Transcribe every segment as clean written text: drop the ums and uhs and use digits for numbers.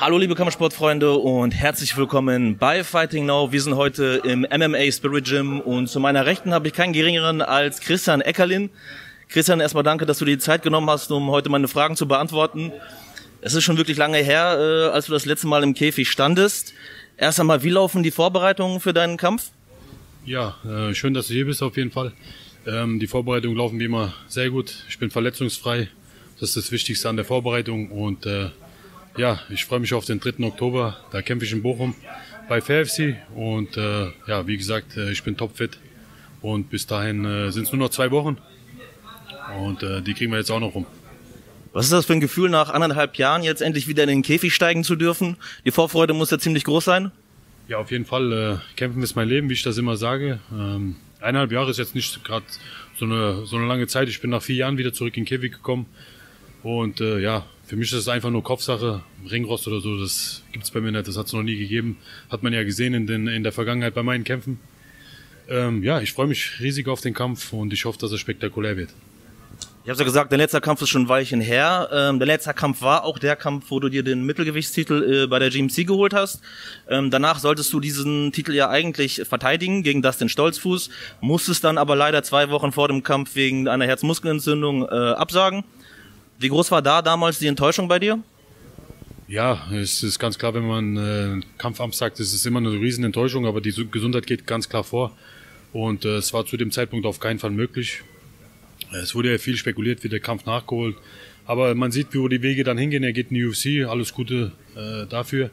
Hallo liebe Kampfsportfreunde und herzlich willkommen bei Fighting Now. Wir sind heute im MMA Spirit Gym und zu meiner Rechten habe ich keinen geringeren als Christian Eckerlin. Christian, erstmal danke, dass du dir die Zeit genommen hast, um heute meine Fragen zu beantworten. Es ist schon wirklich lange her, als du das letzte Mal im Käfig standest. Erst einmal, wie laufen die Vorbereitungen für deinen Kampf? Ja, schön, dass du hier bist auf jeden Fall. Die Vorbereitungen laufen wie immer sehr gut. Ich bin verletzungsfrei. Das ist das Wichtigste an der Vorbereitung und ja, ich freue mich auf den 3. Oktober. Da kämpfe ich in Bochum bei Fair FC und ja, wie gesagt, ich bin topfit und bis dahin sind es nur noch 2 Wochen und die kriegen wir jetzt auch noch rum. Was ist das für ein Gefühl, nach 1,5 Jahren jetzt endlich wieder in den Käfig steigen zu dürfen? Die Vorfreude muss ja ziemlich groß sein. Ja, auf jeden Fall. Kämpfen ist mein Leben, wie ich das immer sage. 1,5 Jahre ist jetzt nicht gerade so eine lange Zeit. Ich bin nach 4 Jahren wieder zurück in den Käfig gekommen und ja, für mich ist es einfach nur Kopfsache. Ringrost oder so, das gibt's bei mir nicht, das hat es noch nie gegeben. Hat man ja gesehen in der Vergangenheit bei meinen Kämpfen. Ja, ich freue mich riesig auf den Kampf und ich hoffe, dass er spektakulär wird. Ich habe ja gesagt, der letzte Kampf ist schon ein Weilchen her. Der letzte Kampf war auch der Kampf, wo du dir den Mittelgewichtstitel bei der GMC geholt hast. Danach solltest du diesen Titel ja eigentlich verteidigen gegen Dustin Stolzfuß, musstest dann aber leider 2 Wochen vor dem Kampf wegen einer Herzmuskelentzündung absagen. Wie groß war da damals die Enttäuschung bei dir? Ja, es ist ganz klar, wenn man Kampf absagt, ist es immer eine riesen Enttäuschung, aber die Gesundheit geht ganz klar vor und es war zu dem Zeitpunkt auf keinen Fall möglich. Es wurde ja viel spekuliert, wie der Kampf nachgeholt, aber man sieht, wo die Wege dann hingehen. Er geht in die UFC, alles Gute dafür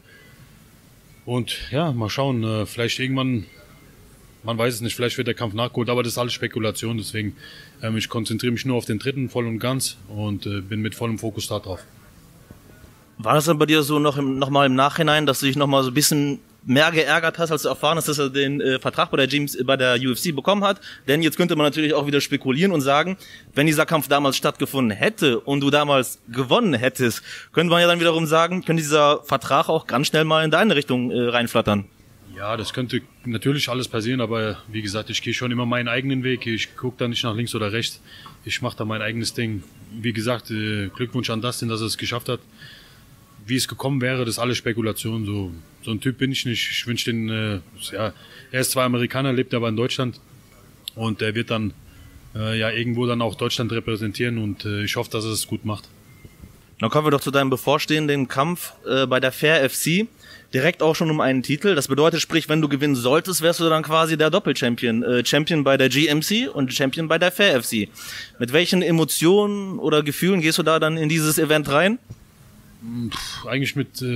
und ja, mal schauen, vielleicht irgendwann, man weiß es nicht, vielleicht wird der Kampf nachgeholt, aber das ist alles Spekulation, deswegen ich konzentriere mich nur auf den 3. voll und ganz und bin mit vollem Fokus da drauf. War das dann bei dir so noch mal im Nachhinein, dass du dich noch mal so ein bisschen mehr geärgert hast, als du erfahren hast, dass er den Vertrag bei der UFC bekommen hat? Denn jetzt könnte man natürlich auch wieder spekulieren und sagen, wenn dieser Kampf damals stattgefunden hätte und du damals gewonnen hättest, könnte man ja dann wiederum sagen, könnte dieser Vertrag auch ganz schnell mal in deine Richtung reinflattern. Ja, das könnte natürlich alles passieren, aber wie gesagt, ich gehe schon immer meinen eigenen Weg. Ich gucke da nicht nach links oder rechts. Ich mache da mein eigenes Ding. Wie gesagt, Glückwunsch an Dustin, dass er es geschafft hat. Wie es gekommen wäre, das ist alles Spekulation. So ein Typ bin ich nicht. Ich wünsche den, ja, er ist zwar Amerikaner, lebt aber in Deutschland und er wird dann ja irgendwo dann auch Deutschland repräsentieren und ich hoffe, dass er es gut macht. Dann kommen wir doch zu deinem bevorstehenden Kampf bei der Fair FC. Direkt auch schon um einen Titel. Das bedeutet, sprich, wenn du gewinnen solltest, wärst du dann quasi der Doppel-Champion. Champion bei der GMC und Champion bei der Fair FC. Mit welchen Emotionen oder Gefühlen gehst du da dann in dieses Event rein? Eigentlich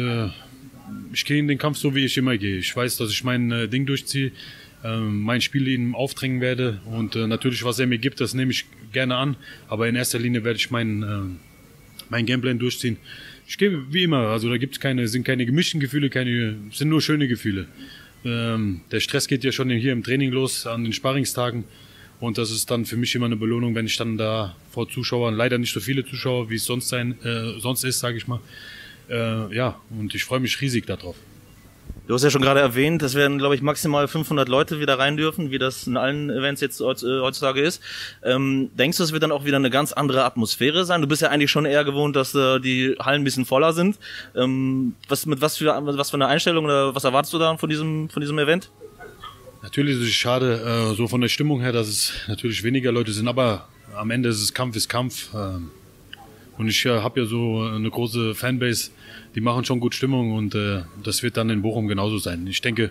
ich gehe in den Kampf so, wie ich immer gehe. Ich weiß, dass ich mein Ding durchziehe, mein Spiel ihm aufdrängen werde und natürlich, was er mir gibt, das nehme ich gerne an. Aber in erster Linie werde ich mein Gameplan durchziehen. Ich gehe wie immer, also da sind keine gemischten Gefühle, sind nur schöne Gefühle. Der Stress geht ja schon hier im Training los, an den Sparringstagen. Und das ist dann für mich immer eine Belohnung, wenn ich dann da vor Zuschauern, leider nicht so viele Zuschauer, wie es sonst ist, sage ich mal. Ja, und ich freue mich riesig darauf. Du hast ja schon gerade erwähnt, es werden, glaube ich, maximal 500 Leute wieder rein dürfen, wie das in allen Events jetzt heutzutage ist. Denkst du, es wird dann auch wieder eine ganz andere Atmosphäre sein? Du bist ja eigentlich schon eher gewohnt, dass die Hallen ein bisschen voller sind. Was für eine Einstellung oder was erwartest du da von diesem Event? Natürlich ist es schade, so von der Stimmung her, dass es natürlich weniger Leute sind, aber am Ende ist es Kampf. Und ich habe ja so eine große Fanbase, die machen schon gut Stimmung und das wird dann in Bochum genauso sein. Ich denke,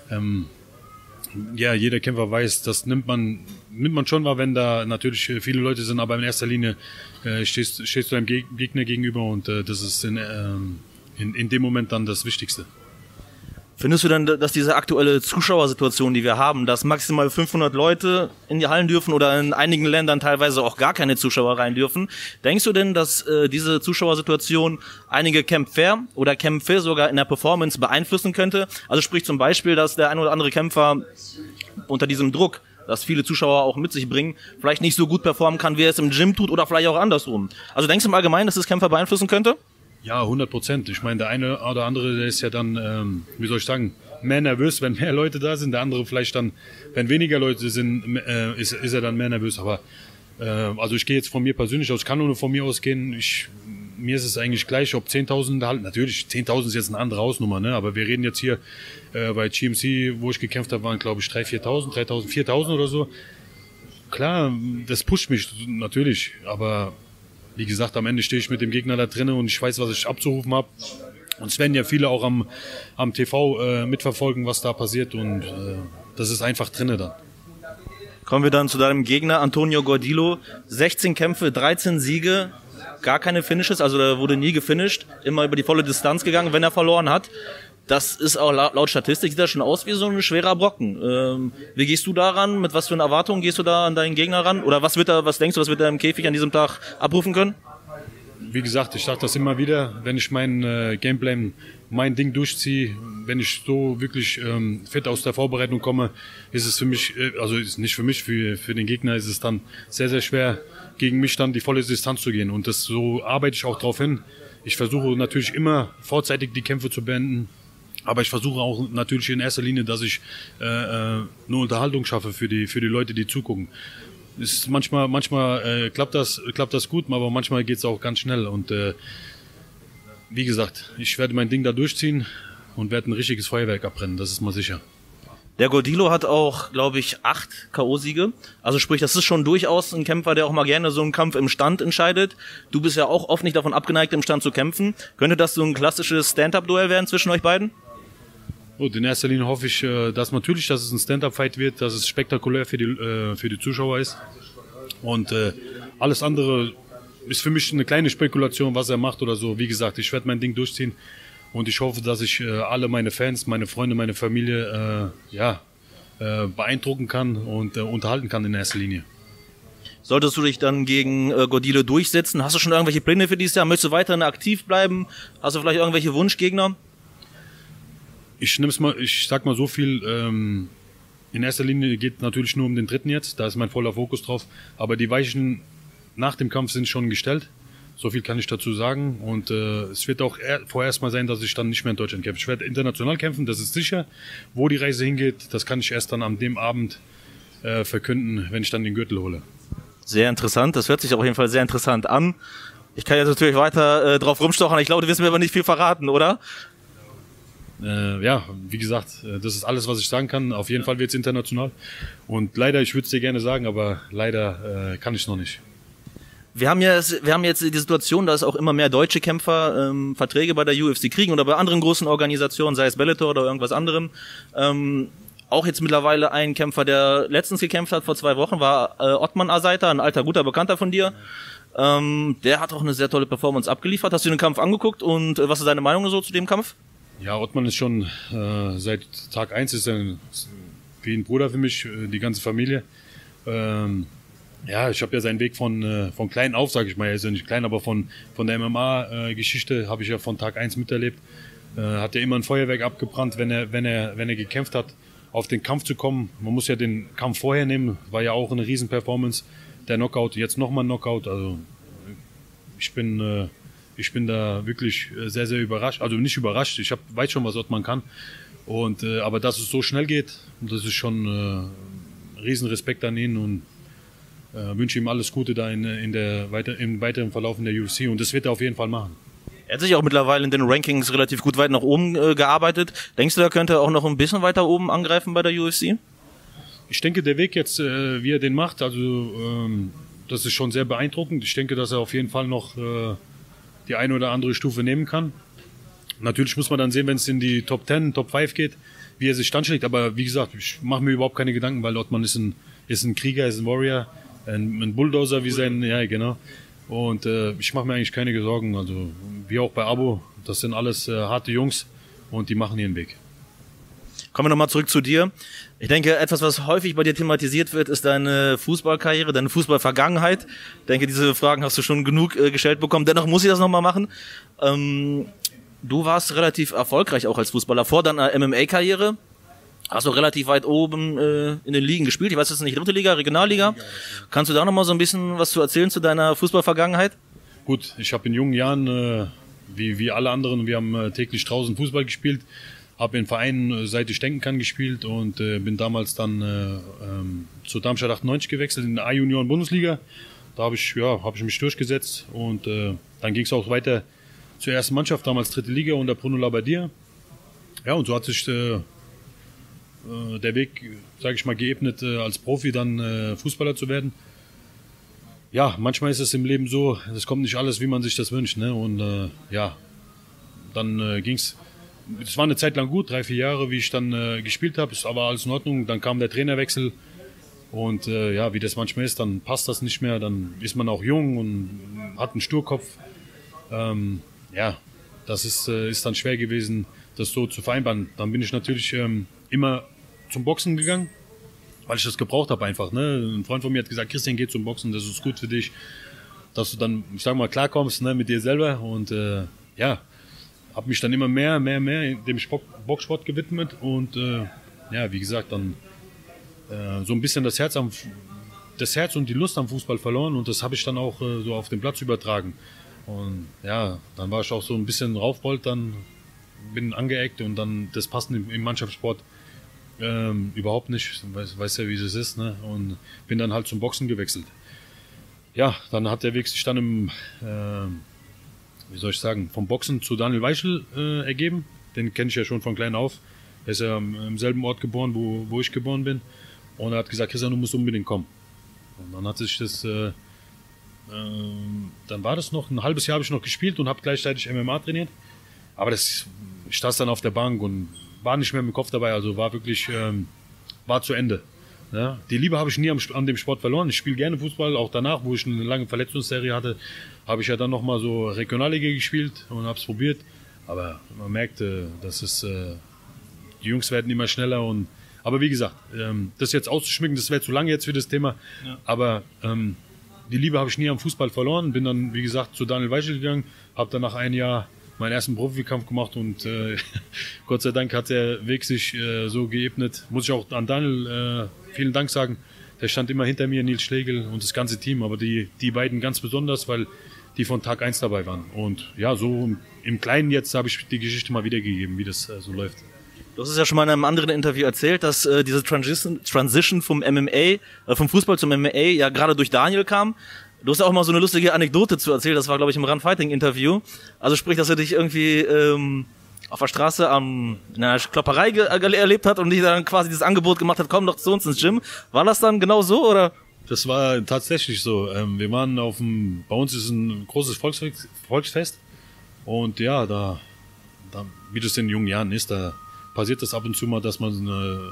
ja, jeder Kämpfer weiß, das nimmt man schon wahr, wenn da natürlich viele Leute sind, aber in erster Linie stehst du deinem Gegner gegenüber und das ist in dem Moment dann das Wichtigste. Findest du denn, dass diese aktuelle Zuschauersituation, die wir haben, dass maximal 500 Leute in die Hallen dürfen oder in einigen Ländern teilweise auch gar keine Zuschauer rein dürfen, denkst du denn, dass diese Zuschauersituation einige Kämpfer oder Kämpfe sogar in der Performance beeinflussen könnte? Also sprich zum Beispiel, dass der ein oder andere Kämpfer unter diesem Druck, dass viele Zuschauer auch mit sich bringen, vielleicht nicht so gut performen kann, wie er es im Gym tut oder vielleicht auch andersrum. Also denkst du im Allgemeinen, dass das Kämpfer beeinflussen könnte? Ja, 100%. Ich meine, der eine oder andere, der ist ja dann, wie soll ich sagen, mehr nervös, wenn mehr Leute da sind. Der andere vielleicht dann, wenn weniger Leute sind, ist er dann mehr nervös. Aber also ich gehe jetzt von mir persönlich aus, ich kann nur von mir ausgehen. mir ist es eigentlich gleich, ob 10.000 halt, natürlich 10.000 ist jetzt eine andere Hausnummer, ne? Aber wir reden jetzt hier bei GMC, wo ich gekämpft habe, waren glaube ich 3.000, 4.000, 4.000 oder so. Klar, das pusht mich natürlich, aber wie gesagt, am Ende stehe ich mit dem Gegner da drinnen und ich weiß, was ich abzurufen habe. Und es werden ja viele auch am TV mitverfolgen, was da passiert und das ist einfach drinnen dann. Kommen wir dann zu deinem Gegner, Antonio Gordillo. 16 Kämpfe, 13 Siege, gar keine Finishes, also da wurde nie gefinisht, immer über die volle Distanz gegangen, wenn er verloren hat. Das ist auch laut Statistik, sieht das schon aus wie so ein schwerer Brocken. Wie gehst du daran? Mit was für einer Erwartung gehst du da an deinen Gegner ran? Oder was denkst du, was wird er im Käfig an diesem Tag abrufen können? Wie gesagt, ich sage das immer wieder, wenn ich mein Gameplan, mein Ding durchziehe, wenn ich so wirklich fit aus der Vorbereitung komme, ist es für mich, also ist nicht für mich, für den Gegner ist es dann sehr, sehr schwer, gegen mich dann die volle Distanz zu gehen. Und so arbeite ich auch darauf hin. Ich versuche natürlich immer vorzeitig die Kämpfe zu beenden, aber ich versuche auch natürlich in erster Linie, dass ich eine Unterhaltung schaffe für die Leute, die zugucken. Ist manchmal klappt das gut, aber manchmal geht es auch ganz schnell. Und wie gesagt, ich werde mein Ding da durchziehen und werde ein richtiges Feuerwerk abbrennen, das ist mal sicher. Der Gordillo hat auch, glaube ich, 8 K.O.-Siege. Also sprich, das ist schon durchaus ein Kämpfer, der auch mal gerne so einen Kampf im Stand entscheidet. Du bist ja auch oft nicht davon abgeneigt, im Stand zu kämpfen. Könnte das so ein klassisches Stand-Up-Duell werden zwischen euch beiden? Gut, in erster Linie hoffe ich, dass es ein Stand-Up-Fight wird, dass es spektakulär für die Zuschauer ist. Und alles andere ist für mich eine kleine Spekulation, was er macht oder so. Wie gesagt, ich werde mein Ding durchziehen und ich hoffe, dass ich alle meine Fans, meine Freunde, meine Familie beeindrucken kann und unterhalten kann in erster Linie. Solltest du dich dann gegen Gordillo durchsetzen? Hast du schon irgendwelche Pläne für dieses Jahr? Möchtest du weiterhin aktiv bleiben? Hast du vielleicht irgendwelche Wunschgegner? Ich sag mal so viel, in erster Linie geht natürlich nur um den dritten jetzt, da ist mein voller Fokus drauf, aber die Weichen nach dem Kampf sind schon gestellt, so viel kann ich dazu sagen und es wird auch vorerst mal sein, dass ich dann nicht mehr in Deutschland kämpfe. Ich werde international kämpfen, das ist sicher, wo die Reise hingeht, das kann ich erst dann an dem Abend verkünden, wenn ich dann den Gürtel hole. Sehr interessant, das hört sich auf jeden Fall sehr interessant an. Ich kann jetzt natürlich weiter drauf rumstochern, ich glaube, du wirst mir aber nicht viel verraten, oder? Ja, wie gesagt, das ist alles, was ich sagen kann. Auf jeden Fall wird es international. Und leider, ich würde es dir gerne sagen, aber leider kann ich es noch nicht. Wir haben jetzt die Situation, dass auch immer mehr deutsche Kämpfer Verträge bei der UFC kriegen oder bei anderen großen Organisationen, sei es Bellator oder irgendwas anderem. Auch jetzt mittlerweile ein Kämpfer, der letztens gekämpft hat, vor 2 Wochen, war Ottman Asaita, ein alter, guter Bekannter von dir. Der hat auch eine sehr tolle Performance abgeliefert. Hast du den Kampf angeguckt und was ist deine Meinung so zu dem Kampf? Ja, Ottman ist schon seit Tag 1 ist er wie ein Bruder für mich, die ganze Familie. Ja, ich habe ja seinen Weg von klein auf, sage ich mal, er ist ja nicht klein, aber von der MMA-Geschichte habe ich ja von Tag 1 miterlebt. Hat ja immer ein Feuerwerk abgebrannt, wenn er gekämpft hat, auf den Kampf zu kommen. Man muss ja den Kampf vorher nehmen, war ja auch eine Riesen-Performance. Der Knockout, jetzt nochmal ein Knockout, also ich bin da wirklich sehr, sehr überrascht. Also nicht überrascht, ich weiß schon, was Ottman kann. Aber dass es so schnell geht, das ist schon riesen Respekt an ihn und wünsche ihm alles Gute da im weiteren Verlauf in der UFC. Und das wird er auf jeden Fall machen. Er hat sich auch mittlerweile in den Rankings relativ gut weit nach oben gearbeitet. Denkst du, er könnte auch noch ein bisschen weiter oben angreifen bei der UFC? Ich denke, der Weg jetzt, wie er den macht, also das ist schon sehr beeindruckend. Ich denke, dass er auf jeden Fall noch die eine oder andere Stufe nehmen kann. Natürlich muss man dann sehen, wenn es in die Top 10, Top 5 geht, wie er sich standschlägt. Aber wie gesagt, ich mache mir überhaupt keine Gedanken, weil Ottman ist ein Krieger, ist ein Warrior, ein Bulldozer wie sein, ja genau. Und ich mache mir eigentlich keine Sorgen. Also wie auch bei Abo, das sind alles harte Jungs und die machen ihren Weg. Kommen wir nochmal zurück zu dir. Ich denke, etwas, was häufig bei dir thematisiert wird, ist deine Fußballkarriere, deine Fußballvergangenheit. Ich denke, diese Fragen hast du schon genug gestellt bekommen. Dennoch muss ich das nochmal machen. Du warst relativ erfolgreich auch als Fußballer vor deiner MMA-Karriere. Hast du relativ weit oben in den Ligen gespielt. Ich weiß, das ist nicht dritte Liga, Regionalliga. Kannst du da nochmal so ein bisschen was zu erzählen zu deiner Fußballvergangenheit? Gut, ich habe in jungen Jahren, wie alle anderen, wir haben täglich draußen Fußball gespielt. Habe in Vereinen, seit ich denken kann, gespielt und bin damals dann zu Darmstadt 98 gewechselt in der A-Junioren-Bundesliga. Da habe ich mich durchgesetzt und dann ging es auch weiter zur ersten Mannschaft, damals dritte Liga unter Bruno Labbadia. Ja, und so hat sich der Weg, sage ich mal, geebnet, als Profi dann Fußballer zu werden. Ja, manchmal ist es im Leben so, es kommt nicht alles, wie man sich das wünscht. Ne? Und ja, dann ging's. Es war eine Zeit lang gut, 3-4 Jahre, wie ich dann gespielt habe. Es war alles in Ordnung. Dann kam der Trainerwechsel. Und ja, wie das manchmal ist, dann passt das nicht mehr. Dann ist man auch jung und hat einen Sturkopf. Ja, das ist dann schwer gewesen, das so zu vereinbaren. Dann bin ich natürlich immer zum Boxen gegangen, weil ich das gebraucht habe einfach. Ne? Ein Freund von mir hat gesagt, Christian, geh zum Boxen, das ist gut für dich, dass du dann, ich sag mal, klarkommst, ne, mit dir selber. Und ja, habe mich dann immer mehr dem Boxsport gewidmet und ja, wie gesagt, dann so ein bisschen das Herz und die Lust am Fußball verloren und das habe ich dann auch so auf den Platz übertragen. Und ja, dann war ich auch so ein bisschen raufbold, dann bin angeeckt und dann, das passt im Mannschaftssport überhaupt nicht, weiß ja, wie es ist, ne? Und bin dann halt zum Boxen gewechselt. Ja, dann hat der Weg sich dann wie soll ich sagen, vom Boxen zu Daniel Weichel ergeben. Den kenne ich ja schon von klein auf. Er ist ja im selben Ort geboren, wo ich geboren bin. Und er hat gesagt, Christian, du musst unbedingt kommen. Und dann hat sich das, dann war das noch, ein halbes Jahr habe ich noch gespielt und habe gleichzeitig MMA trainiert. Aber ich saß dann auf der Bank und war nicht mehr mit dem Kopf dabei, also war wirklich, war zu Ende. Ja, die Liebe habe ich nie an dem Sport verloren. Ich spiele gerne Fußball, auch danach, wo ich eine lange Verletzungsserie hatte, habe ich ja dann nochmal so Regionalliga gespielt und habe es probiert. Aber man merkt, die Jungs werden immer schneller. Aber wie gesagt, das jetzt auszuschmücken, das wäre zu lange jetzt für das Thema. Ja. Aber die Liebe habe ich nie am Fußball verloren. Bin dann, wie gesagt, zu Daniel Weichel gegangen, habe dann nach einem Jahr meinen ersten Profikampf gemacht und Gott sei Dank hat der Weg sich so geebnet. Muss ich auch an Daniel vielen Dank sagen. Der stand immer hinter mir, Nils Schlegel und das ganze Team, aber die beiden ganz besonders, weil die von Tag 1 dabei waren. Und ja, so im Kleinen jetzt habe ich die Geschichte mal wiedergegeben, wie das so läuft. Du hast es ja schon mal in einem anderen Interview erzählt, dass diese Transition vom MMA, vom Fußball zum MMA ja gerade durch Daniel kam. Du hast ja auch mal so eine lustige Anekdote zu erzählen, das war, glaube ich, im Run-Fighting-Interview. Also sprich, dass er dich irgendwie auf der Straße in einer Klopperei erlebt hat und dich dann quasi dieses Angebot gemacht hat, komm doch zu uns ins Gym. War das dann genau so, oder? Das war tatsächlich so. Wir waren bei uns ist ein großes Volksfest und ja, da wie das in jungen Jahren ist, da passiert das ab und zu mal, dass man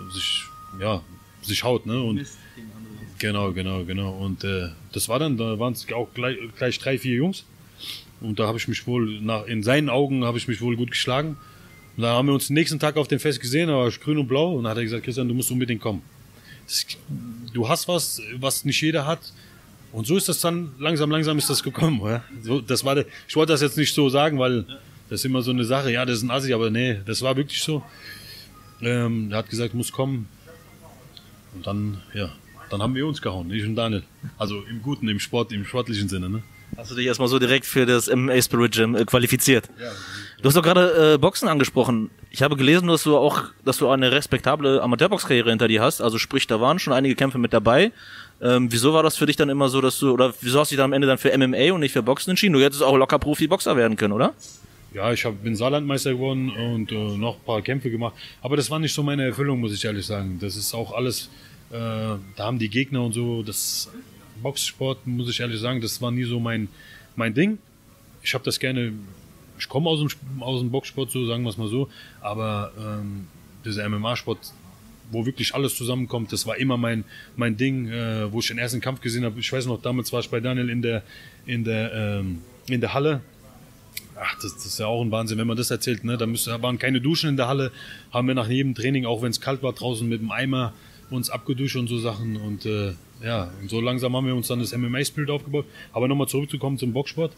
sich haut, ne? Und Genau. Und das war dann, da waren es auch gleich 3-4 Jungs. Und da habe ich mich wohl, in seinen Augen habe ich mich wohl gut geschlagen. Und dann haben wir uns den nächsten Tag auf dem Fest gesehen, da war ich grün und blau. Und dann hat er gesagt, Christian, du musst unbedingt kommen. Du hast was nicht jeder hat. Und so ist das dann, langsam ist das gekommen. Ja? So, ich wollte das jetzt nicht so sagen, weil das ist immer so eine Sache, ja, das ist ein Assi, aber nee, das war wirklich so. Er hat gesagt, du musst kommen. Und dann, ja. Dann haben wir uns gehauen, ich und Daniel. Also im Guten, im sportlichen Sinne. Ne? Hast du dich erstmal so direkt für das MMA Spirit Gym qualifiziert? Ja. Du hast doch gerade Boxen angesprochen. Ich habe gelesen, dass du eine respektable Amateurboxkarriere hinter dir hast. Also sprich, da waren schon einige Kämpfe mit dabei. Wieso war das für dich dann immer so, wieso hast du dich dann am Ende dann für MMA und nicht für Boxen entschieden? Du hättest auch locker Profi-Boxer werden können, oder? Ja, bin Saarlandmeister geworden und noch ein paar Kämpfe gemacht. Aber das war nicht so meine Erfüllung, muss ich ehrlich sagen. Das ist auch alles... da haben die Gegner und so, das Boxsport, muss ich ehrlich sagen, das war nie so mein Ding. Ich habe das gerne, ich komme aus dem Boxsport, so sagen wir es mal so, aber dieser MMA-Sport, wo wirklich alles zusammenkommt, das war immer mein Ding, wo ich den ersten Kampf gesehen habe. Ich weiß noch, damals war ich bei Daniel in der Halle. Ach, das ist ja auch ein Wahnsinn, wenn man das erzählt, ne? Da waren keine Duschen in der Halle, haben wir nach jedem Training, auch wenn es kalt war, draußen mit dem Eimer uns abgeduscht und so Sachen und ja, und so langsam haben wir uns dann das MMA-Spirit aufgebaut. Aber nochmal zurückzukommen zum Boxsport.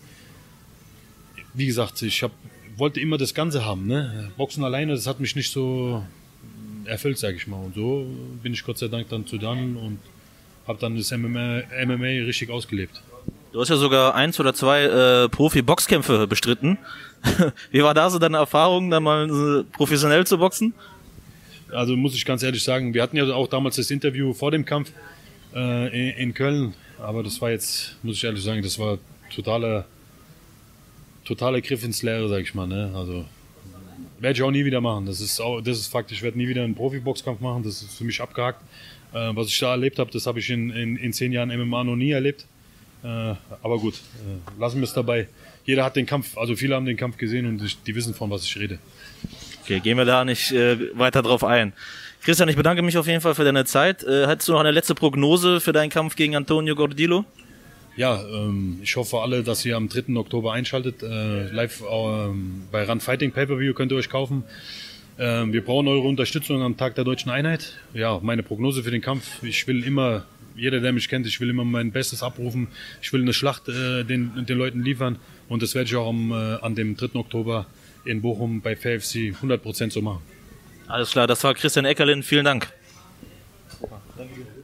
Wie gesagt, ich wollte immer das Ganze haben, ne? Boxen alleine, das hat mich nicht so erfüllt, sage ich mal. Und so bin ich Gott sei Dank dann zu Daniel und habe dann das MMA richtig ausgelebt. Du hast ja sogar 1 oder 2 Profi-Boxkämpfe bestritten. Wie war da so deine Erfahrung, dann mal professionell zu boxen? Also muss ich ganz ehrlich sagen, wir hatten ja auch damals das Interview vor dem Kampf in Köln. Aber das war jetzt, muss ich ehrlich sagen, das war totaler Griff ins Leere, sag ich mal. Ne? Also werde ich auch nie wieder machen. Das ist Fakt. Ich werde nie wieder einen Profiboxkampf machen. Das ist für mich abgehakt. Was ich da erlebt habe, das habe ich in 10 Jahren MMA noch nie erlebt. Aber gut, lassen wir es dabei. Jeder hat den Kampf, also viele haben den Kampf gesehen und die wissen, von was ich rede. Okay, gehen wir da nicht weiter drauf ein. Christian, ich bedanke mich auf jeden Fall für deine Zeit. Hattest du noch eine letzte Prognose für deinen Kampf gegen Antonio Gordillo? Ja, ich hoffe alle, dass ihr am 3. Oktober einschaltet. Live bei Run Fighting Pay-Per-View könnt ihr euch kaufen. Wir brauchen eure Unterstützung am Tag der Deutschen Einheit. Ja, meine Prognose für den Kampf, ich will immer, jeder der mich kennt, ich will immer mein Bestes abrufen. Ich will eine Schlacht den Leuten liefern und das werde ich auch an dem 3. Oktober in Bochum bei FairFC 100% so machen. Alles klar, das war Christian Eckerlin, vielen Dank. Danke.